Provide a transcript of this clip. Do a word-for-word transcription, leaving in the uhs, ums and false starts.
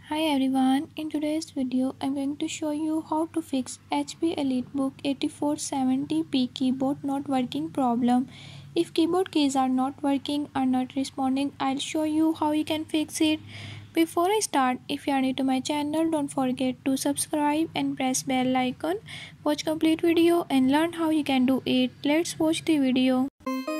Hi everyone, in today's video I'm going to show you how to fix H P Elitebook eighty-four seventy p keyboard not working problem. If keyboard keys are not working or not responding, I'll show you how you can fix it. Before I start, if you are new to my channel, don't forget to subscribe and press bell icon. Watch complete video and learn how you can do it. Let's watch the video.